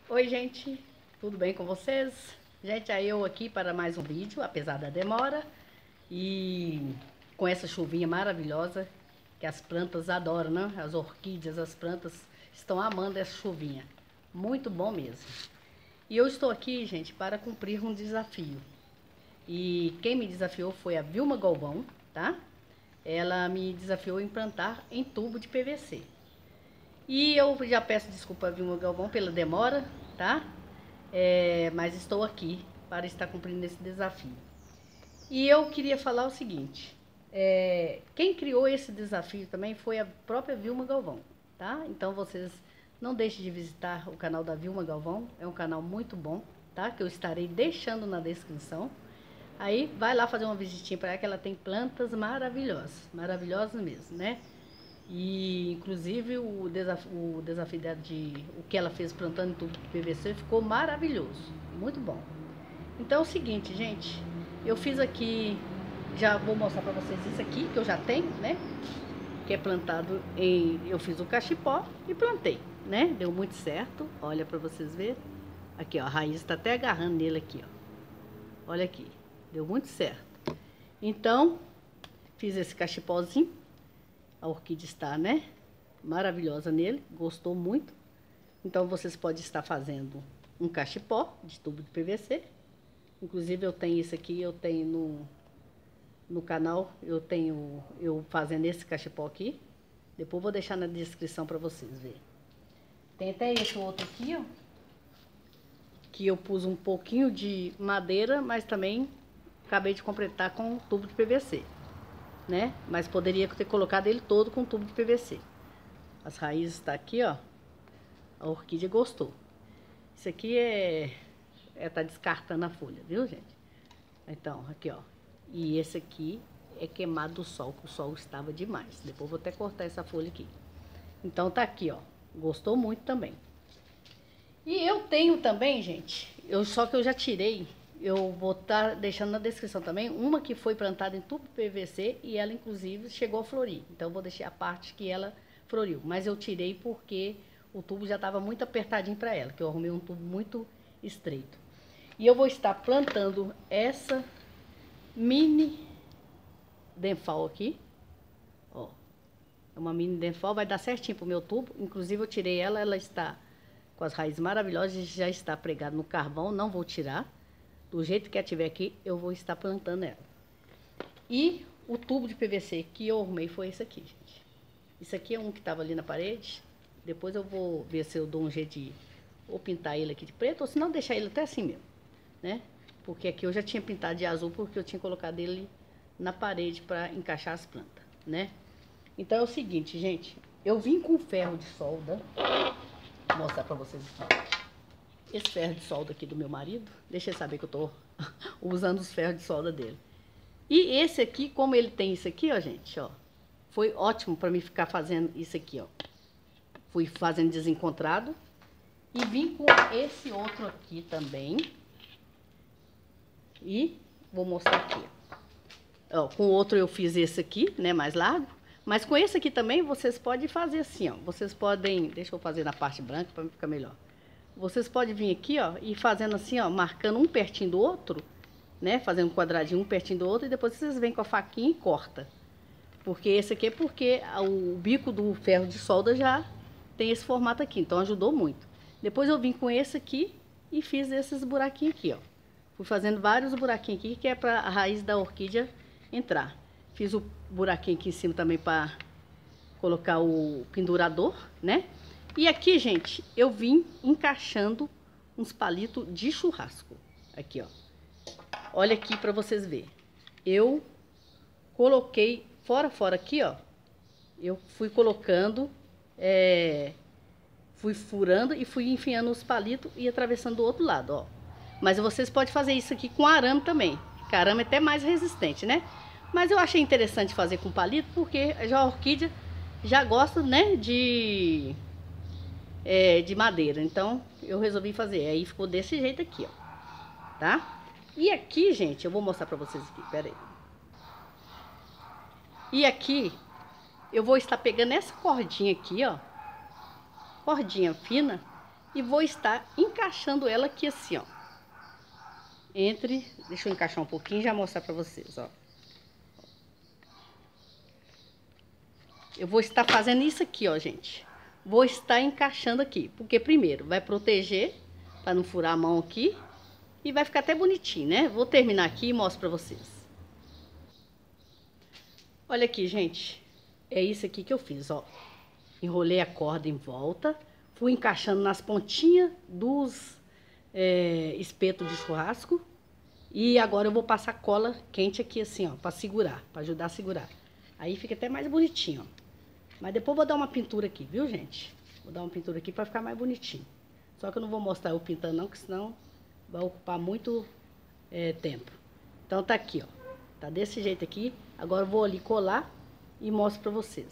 Oi, gente, tudo bem com vocês? Gente, aí eu aqui para mais um vídeo, apesar da demora, e com essa chuvinha maravilhosa que as plantas adoram, né? As orquídeas, as plantas estão amando essa chuvinha. Muito bom mesmo. E eu estou aqui, gente, para cumprir um desafio. E quem me desafiou foi a Vilma Galvão, tá? Ela me desafiou em plantar em tubo de PVC. E eu já peço desculpa a Vilma Galvão pela demora, tá? Mas estou aqui para estar cumprindo esse desafio. E eu queria falar o seguinte, quem criou esse desafio também foi a própria Vilma Galvão, tá? Então vocês não deixem de visitar o canal da Vilma Galvão, é um canal muito bom, tá? Que eu estarei deixando na descrição. Aí vai lá fazer uma visitinha para ela, que ela tem plantas maravilhosas, maravilhosas mesmo, né? E inclusive o desafio dela o que ela fez plantando em tubo de PVC ficou maravilhoso, muito bom. Então é o seguinte, gente, eu fiz aqui, já vou mostrar para vocês isso aqui que eu já tenho, né? Que é plantado eu fiz o cachepó e plantei, né? Deu muito certo, olha para vocês verem. Aqui, ó, a raiz está até agarrando nele aqui, ó. Olha aqui, deu muito certo. Então, fiz esse cachepózinho. A orquídea está, né, maravilhosa nele, gostou muito. Então vocês podem estar fazendo um cachepó de tubo de PVC. Inclusive eu tenho isso aqui, eu tenho no canal, eu fazendo esse cachepó aqui. Depois vou deixar na descrição para vocês verem. Tem até esse outro aqui, ó, que eu pus um pouquinho de madeira, mas também acabei de completar com tubo de PVC. Né? Mas poderia ter colocado ele todo com tubo de PVC. As raízes estão aqui, ó. A orquídea gostou. Isso aqui tá descartando a folha, viu, gente? Então, aqui, ó. E esse aqui é queimado do sol, que o sol estava demais. Depois vou até cortar essa folha aqui. Então tá aqui, ó. Gostou muito também. E eu tenho também, gente, só que eu já tirei. Eu vou estar deixando na descrição também uma que foi plantada em tubo PVC e ela inclusive chegou a florir. Então eu vou deixar a parte que ela floriu. Mas eu tirei porque o tubo já estava muito apertadinho para ela, que eu arrumei um tubo muito estreito. E eu vou estar plantando essa mini denfal aqui. Ó, é uma mini denfal, vai dar certinho pro meu tubo. Inclusive eu tirei ela, ela está com as raízes maravilhosas, já está pregada no carvão, não vou tirar. Do jeito que ela tiver aqui, eu vou estar plantando ela. E o tubo de PVC que eu arrumei foi esse aqui, gente. Isso aqui é um que estava ali na parede. Depois eu vou ver se eu dou um jeito de ou pintar ele aqui de preto, ou se não deixar ele até assim mesmo, né? Porque aqui eu já tinha pintado de azul, porque eu tinha colocado ele na parede para encaixar as plantas, né? Então é o seguinte, gente. Eu vim com ferro de solda. Vou mostrar para vocês aqui. Esse ferro de solda aqui do meu marido, deixa ele saber que eu tô usando os ferros de solda dele. E esse aqui, como ele tem isso aqui, ó, gente, ó, foi ótimo para mim ficar fazendo isso aqui, ó. Fui fazendo desencontrado e vim com esse outro aqui também. E vou mostrar aqui, ó. Com o outro eu fiz esse aqui, né, mais largo. Mas com esse aqui também vocês podem fazer assim, ó. Vocês podem, deixa eu fazer na parte branca para ficar melhor. Vocês podem vir aqui, ó, e fazendo assim, ó, marcando um pertinho do outro, né? Fazendo um quadradinho um pertinho do outro e depois vocês vêm com a faquinha e corta. Porque esse aqui é porque o bico do ferro de solda já tem esse formato aqui, então ajudou muito. Depois eu vim com esse aqui e fiz esses buraquinhos aqui, ó. Fui fazendo vários buraquinhos aqui, que é para a raiz da orquídea entrar. Fiz o buraquinho aqui em cima também para colocar o pendurador, né? E aqui, gente, eu vim encaixando uns palitos de churrasco. Aqui, ó. Olha aqui pra vocês verem. Eu coloquei fora aqui, ó. Eu fui colocando, fui furando e fui enfiando os palitos e atravessando do outro lado, ó. Mas vocês podem fazer isso aqui com arame também. Que arame é até mais resistente, né? Mas eu achei interessante fazer com palito porque já a orquídea já gosta, né, de madeira. Então eu resolvi fazer. Aí ficou desse jeito aqui, ó. Tá? E aqui, gente, eu vou mostrar pra vocês aqui. Pera aí. E aqui eu vou estar pegando essa cordinha aqui, ó. Cordinha fina. e vou estar encaixando ela aqui assim, ó. Deixa eu encaixar um pouquinho e já mostrar pra vocês, ó. Eu vou estar fazendo isso aqui, ó, gente. Vou estar encaixando aqui, porque primeiro vai proteger, para não furar a mão aqui. E vai ficar até bonitinho, né? Vou terminar aqui e mostro pra vocês. Olha aqui, gente. É isso aqui que eu fiz, ó. Enrolei a corda em volta. Fui encaixando nas pontinhas dos espetos de churrasco. E agora eu vou passar cola quente aqui assim, ó. Pra segurar, pra ajudar a segurar. Aí fica até mais bonitinho, ó. Mas depois eu vou dar uma pintura aqui, viu, gente? Vou dar uma pintura aqui pra ficar mais bonitinho. Só que eu não vou mostrar eu pintando não, que senão vai ocupar muito tempo. Então tá aqui, ó. Tá desse jeito aqui. Agora eu vou ali colar e mostro pra vocês.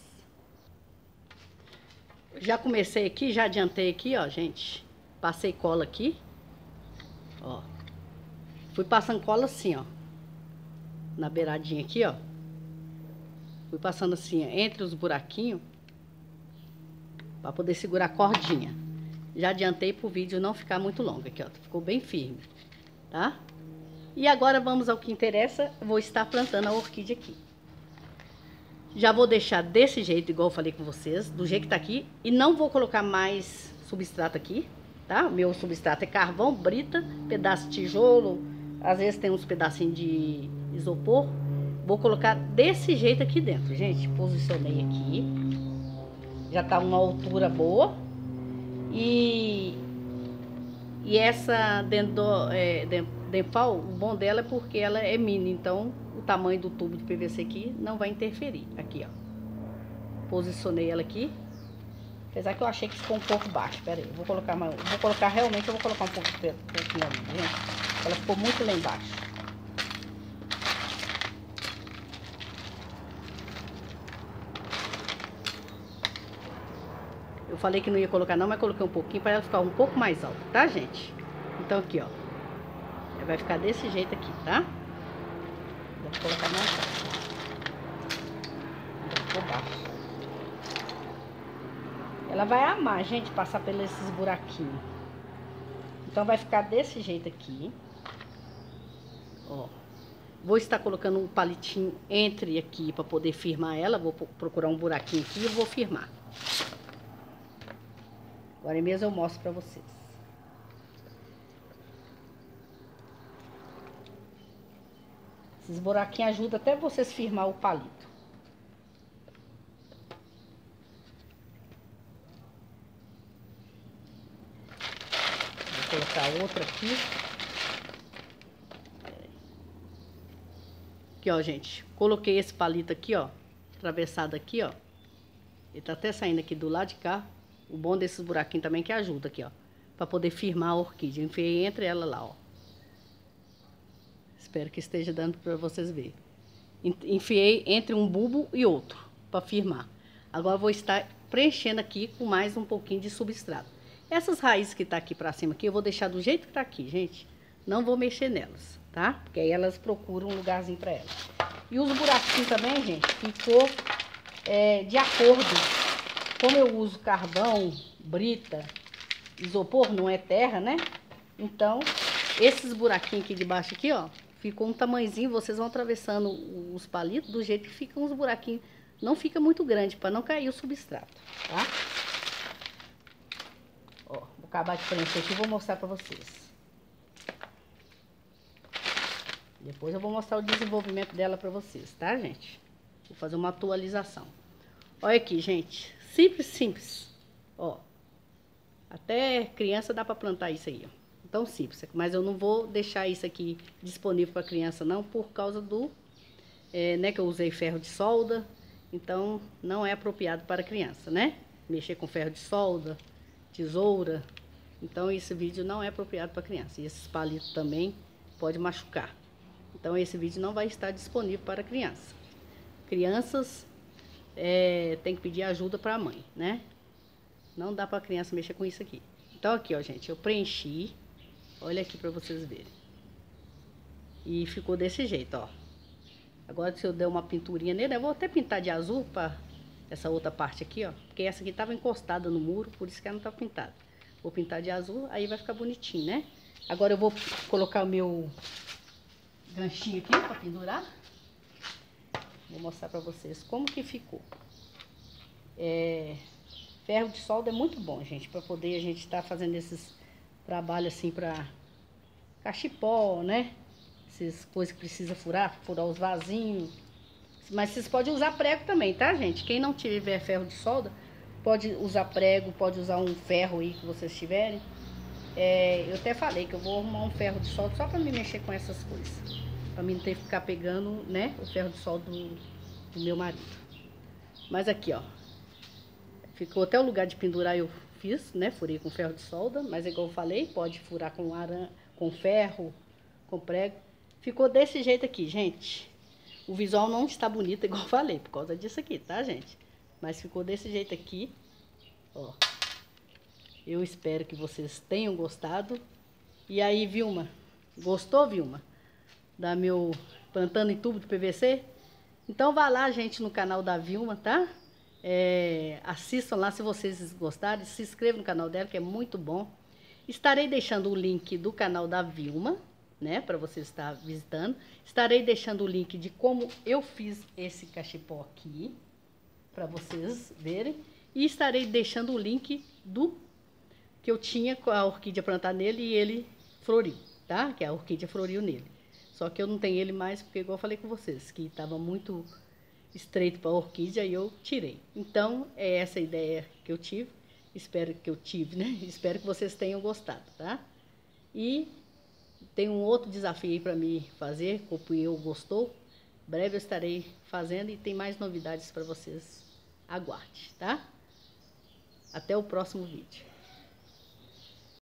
Já comecei aqui, já adiantei aqui, ó, gente. Passei cola aqui. Ó. Fui passando cola assim, ó. Na beiradinha aqui, ó. Fui passando assim, ó, entre os buraquinhos. Pra poder segurar a cordinha. Já adiantei pro vídeo não ficar muito longo aqui, ó. Ficou bem firme, tá? E agora vamos ao que interessa. Eu vou estar plantando a orquídea aqui. Já vou deixar desse jeito, igual eu falei com vocês, do jeito que tá aqui. E não vou colocar mais substrato aqui, tá? O meu substrato é carvão, brita, pedaço de tijolo. Às vezes tem uns pedacinhos de isopor. Vou colocar desse jeito aqui dentro, gente. Posicionei aqui. Já tá uma altura boa. E essa Denpal, o bom dela é porque ela é mini, então o tamanho do tubo de PVC aqui não vai interferir. Aqui, ó. Posicionei ela aqui. Apesar que eu achei que ficou um pouco baixo. Pera aí, eu vou colocar realmente, eu vou colocar um pouquinho ali, gente. Ela ficou muito lá embaixo. Eu falei que não ia colocar não, mas coloquei um pouquinho para ela ficar um pouco mais alta, tá, gente? Então aqui, ó. Vai ficar desse jeito aqui, tá? Vou colocar mais baixo. Ficou baixo. Ela vai amar, gente, passar pelos esses buraquinhos. Então vai ficar desse jeito aqui. Ó. Vou estar colocando um palitinho entre aqui para poder firmar ela. Vou procurar um buraquinho aqui e vou firmar. Agora mesmo eu mostro pra vocês. Esses buraquinhos ajudam até vocês firmar o palito. Vou colocar outra aqui. Aqui, ó, gente. Coloquei esse palito aqui, ó. Atravessado aqui, ó. Ele tá até saindo aqui do lado de cá. O bom desses buraquinhos também que ajuda aqui, ó. Pra poder firmar a orquídea. Enfiei entre ela lá, ó. Espero que esteja dando pra vocês verem. Enfiei entre um bulbo e outro pra firmar. Agora eu vou estar preenchendo aqui com mais um pouquinho de substrato. Essas raízes que tá aqui pra cima aqui, eu vou deixar do jeito que tá aqui, gente. Não vou mexer nelas, tá? Porque aí elas procuram um lugarzinho pra elas. E os buraquinhos também, gente, ficou de acordo. Como eu uso carvão, brita, isopor, não é terra, né? Então, esses buraquinhos aqui de baixo aqui, ó, ficou um tamanhozinho, vocês vão atravessando os palitos do jeito que ficam os buraquinhos. Não fica muito grande, para não cair o substrato, tá? Ó, vou acabar de preencher aqui e vou mostrar para vocês. Depois eu vou mostrar o desenvolvimento dela para vocês, tá, gente? Vou fazer uma atualização. Olha aqui, gente. Simples, simples. Ó. Até criança dá para plantar isso aí, ó. Tão simples. Mas eu não vou deixar isso aqui disponível para criança, não, por causa do... né, que eu usei ferro de solda. Então, não é apropriado para criança, né? Mexer com ferro de solda, tesoura. Então, esse vídeo não é apropriado para criança. E esses palitos também pode machucar. Então, esse vídeo não vai estar disponível para criança. Crianças... tem que pedir ajuda para a mãe, né? Não dá para a criança mexer com isso aqui. Então aqui, ó, gente, eu preenchi. Olha aqui para vocês verem. E ficou desse jeito, ó. Agora se eu der uma pinturinha nele, eu vou até pintar de azul para essa outra parte aqui, ó. Porque essa aqui tava encostada no muro, por isso que ela não tá pintada. Vou pintar de azul, aí vai ficar bonitinho, né? Agora eu vou colocar o meu ganchinho aqui pra pendurar. Vou mostrar pra vocês como que ficou. Ferro de solda é muito bom, gente, pra poder a gente estar fazendo esses trabalhos assim pra cachepô, né? Essas coisas que precisa furar os vasinhos. Mas vocês podem usar prego também, tá, gente? Quem não tiver ferro de solda, pode usar prego, pode usar um ferro aí que vocês tiverem. Eu até falei que eu vou arrumar um ferro de solda só pra me mexer com essas coisas. Pra mim não ter que ficar pegando, né, o ferro de solda do meu marido. Mas aqui, ó. Ficou até o lugar de pendurar eu fiz, né? Furei com ferro de solda. Mas igual eu falei, pode furar com ferro, com prego. Ficou desse jeito aqui, gente. O visual não está bonito, igual eu falei, por causa disso aqui, tá, gente? Mas ficou desse jeito aqui, ó. Eu espero que vocês tenham gostado. E aí, Vilma, gostou, Vilma? Da meu plantando em tubo de PVC? Então vá lá, gente, no canal da Vilma, tá? Assistam lá se vocês gostarem. Se inscrevam no canal dela, que é muito bom. Estarei deixando o link do canal da Vilma, né, para você estar visitando. Estarei deixando o link de como eu fiz esse cachepô aqui, para vocês verem. E estarei deixando o link do que eu tinha com a orquídea plantada nele e ele floriu, tá? Que a orquídea floriu nele. Só que eu não tenho ele mais, porque igual eu falei com vocês, que estava muito estreito para a orquídea e eu tirei. Então, é essa a ideia que eu tive. Espero que vocês tenham gostado, tá? E tem um outro desafio aí para mim fazer, como eu gostou. Breve eu estarei fazendo e tem mais novidades para vocês. Aguarde, tá? Até o próximo vídeo.